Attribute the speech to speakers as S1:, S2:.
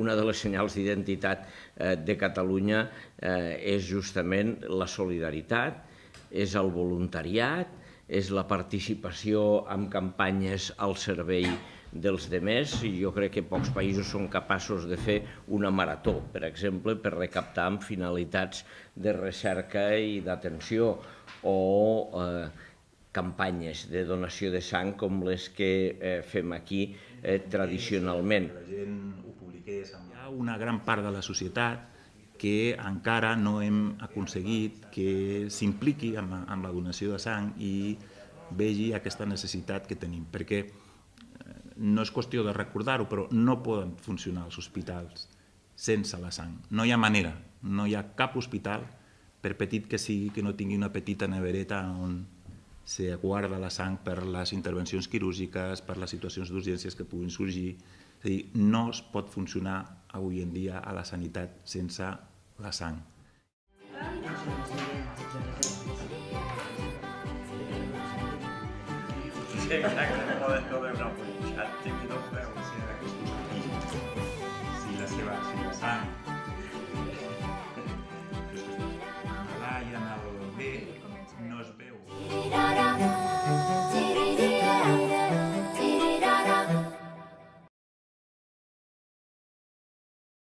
S1: una de les senyals d'identitat de Catalunya és justament la solidaritat, és el voluntariat, és la participació en campanyes al servei dels demés. Jo crec que pocs països són capaços de fer una marató, per exemple, per recaptar amb finalitats de recerca i d'atenció, o campanyes de donació de sang com les que fem aquí tradicionalment.
S2: La gent ho publiqués. Hi ha una gran part de la societat que encara no hem aconseguit que s'impliqui en la donació de sang i vegi aquesta necessitat que tenim, perquè no és qüestió de recordar-ho, però no poden funcionar els hospitals sense la sang. No hi ha manera, no hi ha cap hospital, per petit que sigui, que no tingui una petita nevereta on se guarda la sang per les intervencions quirúrgiques, per les situacions d'urgències que puguin sorgir. És a dir, no es pot funcionar avui en dia a la sanitat sense la sang.
S3: Sí, exacte, no poden una punxada.